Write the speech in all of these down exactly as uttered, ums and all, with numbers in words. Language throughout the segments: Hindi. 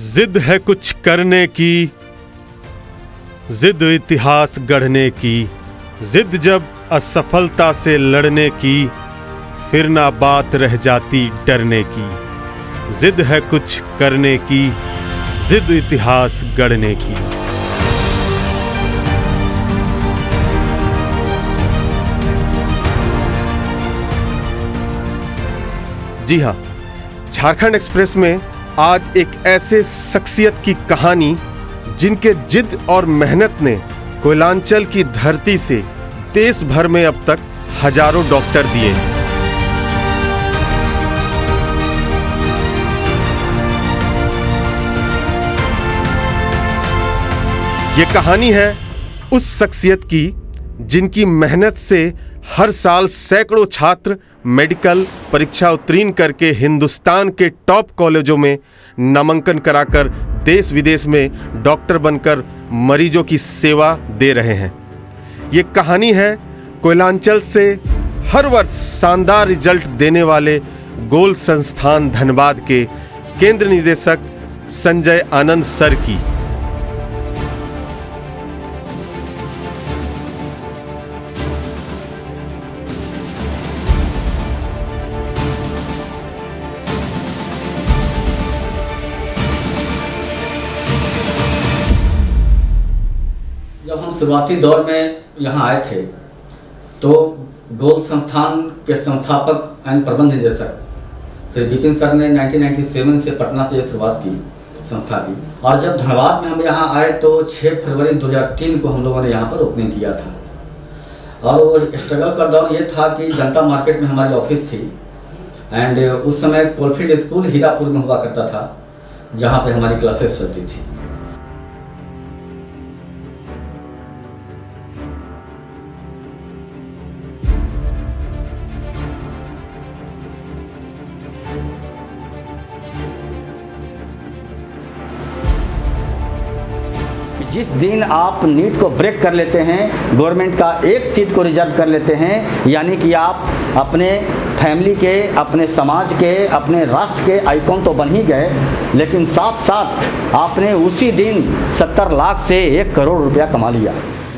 जिद है कुछ करने की, जिद इतिहास गढ़ने की, जिद जब असफलता से लड़ने की, फिर ना बात रह जाती डरने की। जिद है कुछ करने की, जिद इतिहास गढ़ने की। जी हाँ, झारखंड एक्सप्रेस में आज एक ऐसे शख्सियत की कहानी जिनके जिद और मेहनत ने कोयलांचल की धरती से देश भर में अब तक हजारों डॉक्टर दिए। ये कहानी है उस शख्सियत की जिनकी मेहनत से हर साल सैकड़ों छात्र मेडिकल परीक्षा उत्तीर्ण करके हिंदुस्तान के टॉप कॉलेजों में नामांकन कराकर देश विदेश में डॉक्टर बनकर मरीजों की सेवा दे रहे हैं। ये कहानी है कोयलांचल से हर वर्ष शानदार रिजल्ट देने वाले गोल संस्थान धनबाद के केंद्र निदेशक संजय आनंद सर की। जब हम शुरुआती दौर में यहाँ आए थे तो गोल संस्थान के संस्थापक एवं प्रबंध निदेशक श्री विपिन सर ने उन्नीस सौ सत्तानवे से पटना से शुरुआत की संस्था की, और जब धनबाद में हम यहाँ आए तो छह फरवरी दो हज़ार तीन को हम लोगों ने यहाँ पर ओपनिंग किया था। और वो स्ट्रगल का दौर ये था कि जनता मार्केट में हमारी ऑफिस थी एंड उस समय कोलफील्ड स्कूल हीरापुर में हुआ करता था जहाँ पे हमारी क्लासेस चलती थी। जिस दिन आप नीट को ब्रेक कर लेते हैं, गवर्नमेंट का एक सीट को रिजर्व कर लेते हैं, यानी कि आप अपने फैमिली के, अपने समाज के, अपने राष्ट्र के आइकॉन तो बन ही गए, लेकिन साथ साथ आपने उसी दिन सत्तर लाख से एक करोड़ रुपया कमा लिया।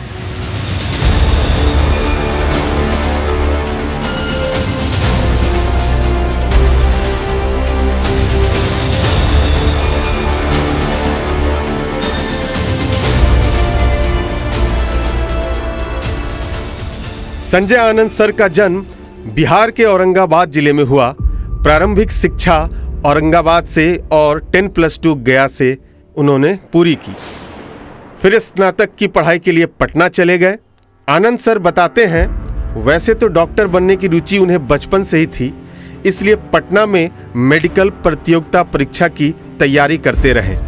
संजय आनंद सर का जन्म बिहार के औरंगाबाद जिले में हुआ। प्रारंभिक शिक्षा औरंगाबाद से और टेन प्लस टू गया से उन्होंने पूरी की। फिर स्नातक की पढ़ाई के लिए पटना चले गए। आनंद सर बताते हैं वैसे तो डॉक्टर बनने की रुचि उन्हें बचपन से ही थी, इसलिए पटना में मेडिकल प्रतियोगिता परीक्षा की तैयारी करते रहे।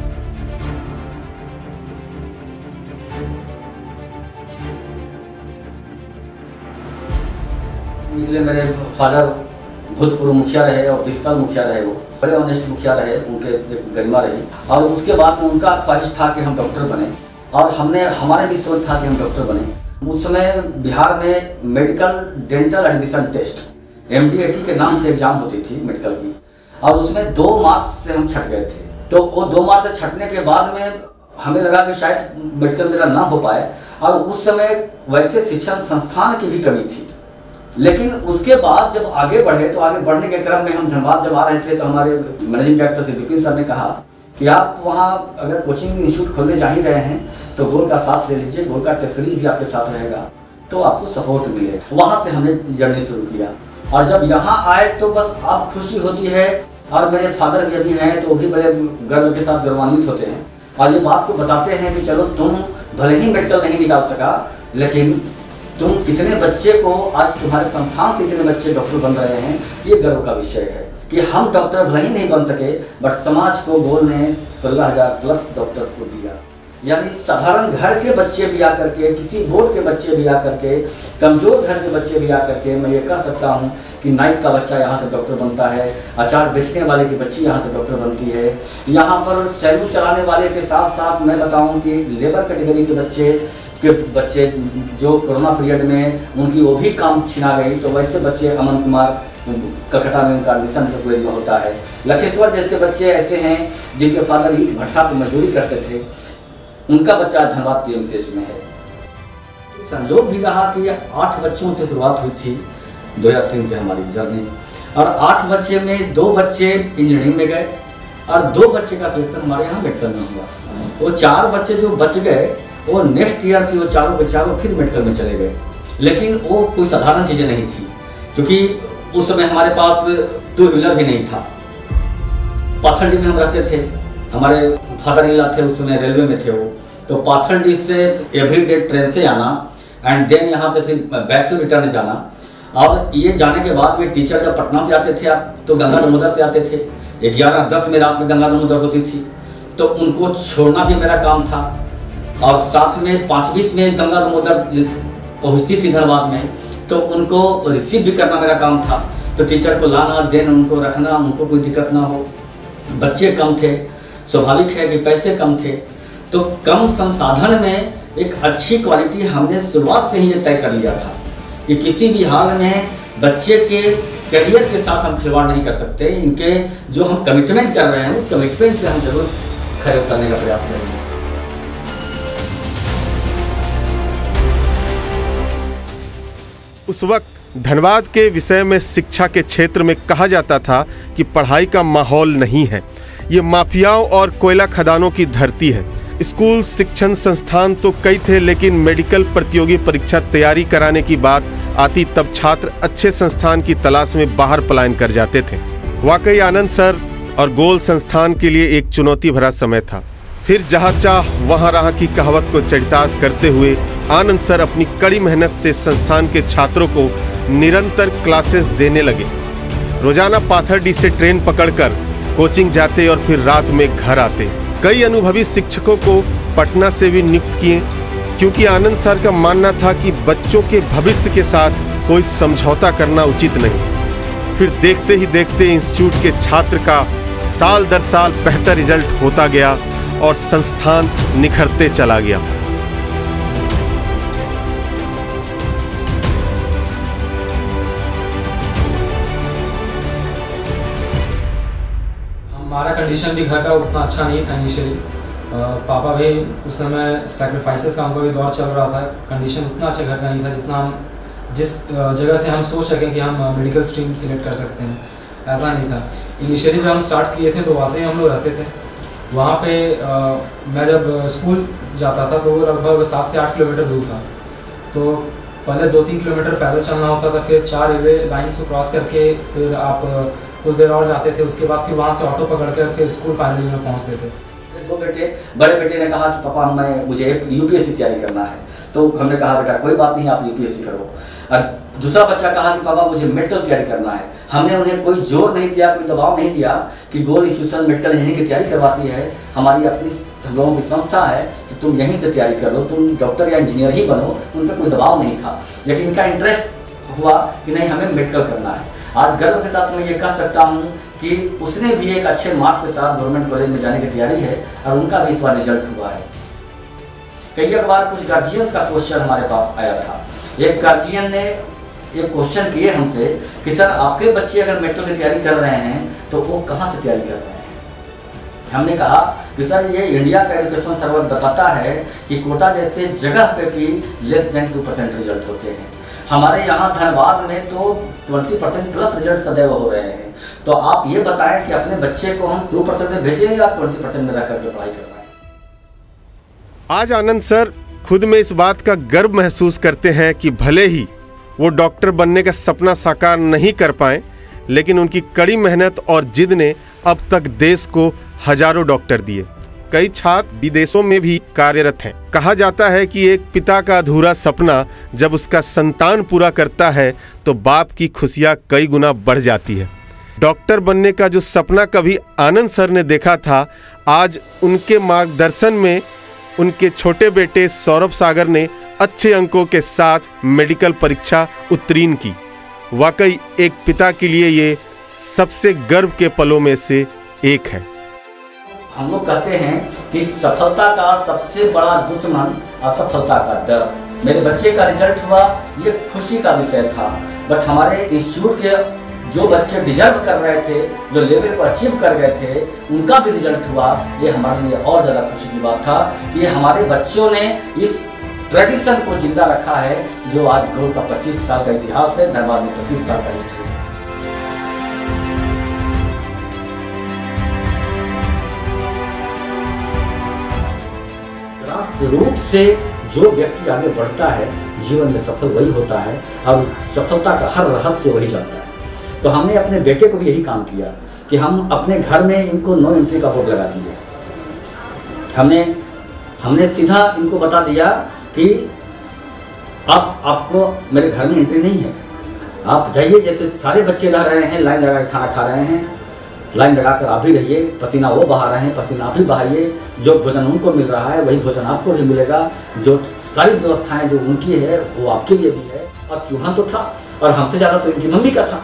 निकले मेरे फादर भूतपूर्व मुखिया रहे और बीस साल मुखिया रहे, वो बड़े ऑनेस्ट मुखिया रहे, उनके एक गरिमा रही। और उसके बाद में उनका ख्वाहिश था कि हम डॉक्टर बने, और हमने हमारे भी सोच था कि हम डॉक्टर बने। उस समय बिहार में medical dental admission test M D A T के नाम से एग्जाम होती थी मेडिकल की, और उसमें दो मार्क्स से हम छट गए थे। तो वो दो मार्क्स से छटने के बाद में हमें लगा कि शायद मेडिकल मेरा ना हो पाए, और उस समय वैसे शिक्षण संस्थान की भी कमी थी। लेकिन उसके बाद जब आगे बढ़े तो आगे बढ़ने के क्रम में हम धनबाद जब आ रहे थे तो हमारे मैनेजिंग डायरेक्टर से विपिन सर ने कहा कि आप वहाँ अगर कोचिंग इंस्टीट्यूट खोलने जा ही रहे हैं तो गोल का साथ ले लीजिए, गोल का टेसरी भी आपके साथ रहेगा तो आपको सपोर्ट मिले। वहाँ से हमने जर्नी शुरू किया, और जब यहाँ आए तो बस आप खुशी होती है, और मेरे फादर भी अभी हैं तो वो भी बड़े गर्व के साथ गौरवान्वित होते हैं, और ये बात को बताते हैं कि चलो तुम भले ही मेडिकल नहीं निकाल सका, लेकिन तुम कितने बच्चे को आज तुम्हारे संस्थान से इतने बच्चे डॉक्टर बन रहे हैं, ये गर्व का विषय है कि हम डॉक्टर भले ही नहीं बन सके बट समाज को गोल ने सोलह हजार प्लस डॉक्टर्स को दिया। यानी साधारण घर के बच्चे भी आकर के, किसी बोर्ड के बच्चे भी आकर के, कमजोर घर के बच्चे भी आकर के, मैं ये कह सकता हूँ कि नाइक का बच्चा यहाँ से डॉक्टर बनता है, अचार बेचने वाले की बच्ची यहाँ से डॉक्टर बनती है, यहाँ पर सैलून चलाने वाले के साथ साथ मैं बताऊँ कि लेबर कैटेगरी के बच्चे के बच्चे जो कोरोना पीरियड में उनकी वो भी काम छिना गई, तो वैसे बच्चे अमन कुमार कलकत्ता में उनका एडमिशन जो कॉलेज में होता है। लखेश्वर जैसे बच्चे ऐसे हैं जिनके फादर ईट भट्ठा पर मजदूरी करते थे, उनका बच्चा धनबाद पीएमसीएच में है। संजोग भी रहा कि आठ बच्चों से शुरुआत हुई थी दो हज़ार तीन से हमारी जर्नी, और आठ बच्चे में दो बच्चे इंजीनियरिंग में गए और दो बच्चे का सिलेक्शन हमारे यहाँ मेडिकल में हुआ। वो चार बच्चे जो बच गए वो नेक्स्ट ईयर की वो चारों के चारों फिर मेडिकल में चले गए। लेकिन वो कोई साधारण चीज़ें नहीं थी, क्योंकि उस समय हमारे पास टू व्हीलर भी नहीं था। पाथरडी में हम रहते थे, हमारे फादर इन लॉ थे उस समय रेलवे में थे वो, तो पाथरडी से एवरी डे ट्रेन से आना एंड देन यहाँ पे फिर बैक टू रिटर्न जाना। और ये जाने के बाद में टीचर जब पटना से आते थे आप तो गंगा दामोदर से आते थे, ग्यारह दस में रात में गंगा दामोदर होती थी, तो उनको छोड़ना भी मेरा काम था। और साथ में पाँच बीस में गंगा दामोदर पहुँचती थी धनबाद में, तो उनको रिसीव भी करना मेरा काम था। तो टीचर को लाना, देन उनको रखना, उनको कोई दिक्कत ना हो। बच्चे कम थे, स्वाभाविक है कि पैसे कम थे, तो कम संसाधन में एक अच्छी क्वालिटी हमने शुरुआत से ही ये तय कर लिया था कि किसी भी हाल में बच्चे के करियर के साथ हम खिलवाड़ नहीं कर सकते। इनके जो हम कमिटमेंट कर रहे हैं उस कमिटमेंट पे हम जरूर खरे उतरने का प्रयास करेंगे। उस वक्त धनबाद के विषय में शिक्षा के क्षेत्र में कहा जाता था कि पढ़ाई का माहौल नहीं है, ये माफियाओं और कोयला खदानों की धरती है। स्कूल शिक्षण संस्थान तो कई थे, लेकिन मेडिकल प्रतियोगी परीक्षा तैयारी कराने की बात आती तब छात्र अच्छे संस्थान की तलाश में बाहर पलायन कर जाते थे। वाकई आनंद सर और गोल संस्थान के लिए एक चुनौती भरा समय था। फिर जहाँ चाह वहाँ रहा की कहावत को चरितार्थ करते हुए आनंद सर अपनी कड़ी मेहनत से संस्थान के छात्रों को निरंतर क्लासेस देने लगे। रोजाना पाथरडी से ट्रेन पकड़कर कोचिंग जाते और फिर रात में घर आते। कई अनुभवी शिक्षकों को पटना से भी नियुक्त किए, क्योंकि आनंद सर का मानना था कि बच्चों के भविष्य के साथ कोई समझौता करना उचित नहीं। फिर देखते ही देखते इंस्टीट्यूट के छात्र का साल दर साल बेहतर रिजल्ट होता गया और संस्थान निखरते चला गया। हमारा कंडीशन भी घर का उतना अच्छा नहीं था इनिशियली। पापा भी उस समय सैक्रिफाइसेस का उनका भी दौर चल रहा था। कंडीशन उतना अच्छा घर का नहीं था जितना हम जिस जगह से हम सोच सकें कि हम मेडिकल स्ट्रीम सिलेक्ट कर सकते हैं, ऐसा नहीं था। इनिशियली जब हम स्टार्ट किए थे तो वहाँ से ही हम लोग रहते थे। वहाँ पे आ, मैं जब स्कूल जाता था तो वो लगभग सात से आठ किलोमीटर दूर था। तो पहले दो तीन किलोमीटर पैदल चलना होता था, फिर चार रेलवे लाइन्स को क्रॉस करके फिर आप कुछ देर और जाते थे। उसके बाद फिर वहाँ से ऑटो पकड़कर फिर स्कूल फाइनली में पहुँचते थे। दो बेटे, बड़े बेटे ने कहा कि पापा मैं मुझे यूपीएससी तैयारी करना है, तो हमने कहा बेटा कोई बात नहीं, आप यूपीएससी करो। और दूसरा बच्चा कहा कि पापा मुझे मेडिकल तैयारी करना है। हमने उन्हें कोई जोर नहीं दिया, कोई दबाव नहीं दिया कि गोल इंस्टीट्यूशन मेडिकल इंजीनियरिंग की तैयारी करवाती है, हमारी अपनी हम लोगों की संस्था है कि तुम यहीं से तैयारी कर लो, तुम डॉक्टर या इंजीनियर ही बनो। उन पर कोई दबाव नहीं था, लेकिन इनका इंटरेस्ट हुआ कि नहीं हमें मेडिकल करना है। आज गर्व के साथ मैं ये कह सकता हूँ कि उसने भी एक अच्छे मार्क्स के साथ गवर्नमेंट कॉलेज में जाने की तैयारी है और उनका भी इस बार रिजल्ट हुआ है। कई बार कुछ गार्जियंस का क्वेश्चन हमारे पास आया था। एक गार्जियन ने ये क्वेश्चन किए हमसे कि सर आपके बच्चे अगर मेडिकल की तैयारी कर रहे हैं तो वो कहाँ से तैयारी कर रहे हैं। हमने कहा कि सर ये इंडिया का एजुकेशन सर्वर बताता है कि कोटा जैसे जगह पे भी less than two percent result होते हैं। हमारे यहाँ धनबाद में तो ट्वेंटी परसेंट प्लस रिजल्ट सदैव हो रहे हैं। तो आप ये बताएं कि अपने बच्चे को हम टू परसेंट में भेजें या ट्वेंटी परसेंट में रह करके पढ़ाई करवाएं। आज आनंद सर खुद में इस बात का गर्व महसूस करते हैं कि भले ही वो डॉक्टर बनने का सपना साकार नहीं कर पाए, लेकिन उनकी कड़ी मेहनत और जिद ने अब तक देश को हजारों डॉक्टर दिए। कई छात्र विदेशों में भी कार्यरत हैं। कहा जाता है कि एक पिता का अधूरा सपना जब उसका संतान पूरा करता है तो बाप की खुशियां कई गुना बढ़ जाती है। डॉक्टर बनने का जो सपना कभी आनंद सर ने देखा था, आज उनके मार्गदर्शन में उनके छोटे बेटे सौरभ सागर ने अच्छे अंकों के साथ मेडिकल परीक्षा उत्तीर्ण की। वाकई एक पिता के लिए ये सबसे गर्व के पलों में से एक है। हम लोग कहते हैं कि सफलता का सबसे बड़ा दुश्मन असफलता का डर। मेरे बच्चे का रिजल्ट हुआ, ये खुशी का विषय था। बट हमारे इंस्टीट्यूट के जो बच्चे डिजर्व कर रहे थे, जो लेवल को अचीव कर गए थे, उनका भी रिजल्ट हुआ। ये हमारे लिए और ज़्यादा खुशी की बात था कि हमारे बच्चों ने इस ट्रेडिशन को जिंदा रखा है, जो आज गोल का पच्चीस साल का इतिहास है, धनबाद में पच्चीस साल का हिस्ट्री है। रूप से जो व्यक्ति आगे बढ़ता है जीवन में सफल वही होता है, और सफलता का हर रहस्य वही जानता है। तो हमने अपने बेटे को भी यही काम किया कि हम अपने घर में इनको नो एंट्री का बोर्ड लगा दिए। हमने हमने सीधा इनको बता दिया कि आप आपको मेरे घर में एंट्री नहीं है, आप जाइए, जैसे सारे बच्चे रह रहे हैं, लाइन लगा के खाना खा रहे हैं, लाइन लगाकर आप भी रहिए, पसीना वो बहा रहे हैं, पसीना आप भी बहाइए, जो भोजन उनको मिल रहा है वही भोजन आपको भी मिलेगा, जो सारी व्यवस्थाएं जो उनकी है वो आपके लिए भी है। और चूहा तो था, और हमसे ज़्यादा तो इनकी मम्मी का था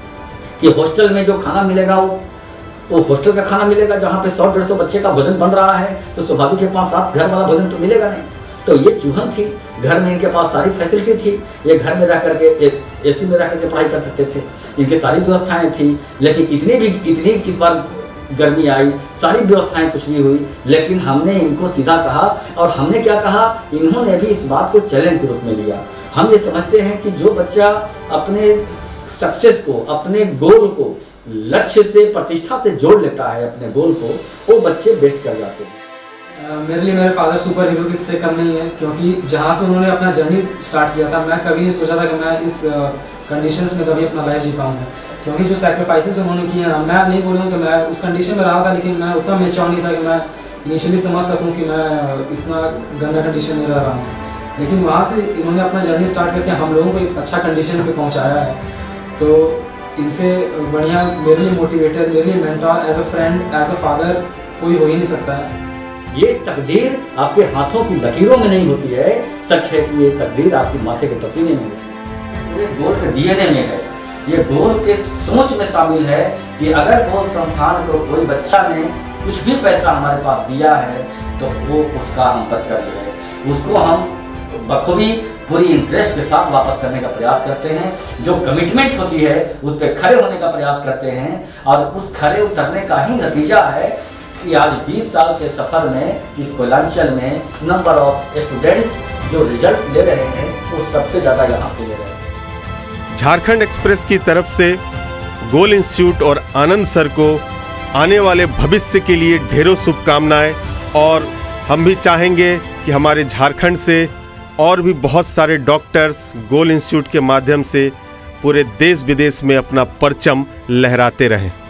कि हॉस्टल में जो खाना मिलेगा वो वो हॉस्टल का खाना मिलेगा, जहाँ पे सौ डेढ़ सौ बच्चे का भोजन बन रहा है, तो स्वाभाविक के पास आप घर वाला भोजन तो मिलेगा नहीं। तो ये चूहन थी, घर में इनके पास सारी फैसिलिटी थी, ये घर में रह करके एसी में रह करके पढ़ाई कर सकते थे, इनकी सारी व्यवस्थाएं थी। लेकिन इतनी भी इतनी इस बार गर्मी आई, सारी व्यवस्थाएं कुछ भी हुई, लेकिन हमने इनको सीधा कहा, और हमने क्या कहा, इन्होंने भी इस बात को चैलेंज के रूप में लिया। हम ये समझते हैं कि जो बच्चा अपने सक्सेस को, अपने गोल को, लक्ष्य से, प्रतिष्ठा से जोड़ लेता है अपने गोल को, वो बच्चे बेस्ट कर जाते हैं। Uh, मेरे लिए मेरे फादर सुपर हीरो से कम नहीं है, क्योंकि जहाँ से उन्होंने अपना जर्नी स्टार्ट किया था, मैं कभी नहीं सोचा था कि मैं इस कंडीशंस uh, में कभी अपना लाइफ जी पाऊँगा। क्योंकि जो सैक्रिफाइसेस उन्होंने किए हैं, मैं नहीं बोलूँगा कि मैं उस कंडीशन में रहा था, लेकिन मैं उतना मेच्योर नहीं था कि मैं इनिशियली समझ सकूँ कि मैं इतना गंदा कंडीशन में रह रहा हूँ। लेकिन वहाँ से इन्होंने अपना जर्नी स्टार्ट करके हम लोगों को एक अच्छा कंडीशन पर पहुँचाया है। तो इनसे बढ़िया मेरे लिए मोटिवेटर, मेरे लिए mentor, as a friend, as a father कोई हो ही नहीं सकता है। ये तकदीर आपके हाथों की लकीरों में नहीं होती है, सच है कि ये तकदीर आपके माथे के पसीने में होती है। ये गोल के डीएनए में है, ये गोल के सोच में शामिल है कि अगर गोल संस्थान को कोई बच्चा ने कुछ भी पैसा हमारे पास दिया है तो वो उसका हम पर कर्ज है, उसको हम बखूबी पूरी इंटरेस्ट के साथ वापस करने का प्रयास करते हैं। जो कमिटमेंट होती है उस पर खड़े होने का प्रयास करते हैं, और उस खड़े उतरने का ही नतीजा है कि आज बीस साल के सफर में इस कोयलांचल में नंबर ऑफ स्टूडेंट्स जो रिजल्ट ले रहे हैं वो सबसे ज़्यादा यहाँ से ले रहे हैं। झारखंड एक्सप्रेस की तरफ से गोल इंस्टीट्यूट और आनंद सर को आने वाले भविष्य के लिए ढेरों शुभकामनाएं, और हम भी चाहेंगे कि हमारे झारखंड से और भी बहुत सारे डॉक्टर्स गोल इंस्टीट्यूट के माध्यम से पूरे देश विदेश में अपना परचम लहराते रहें।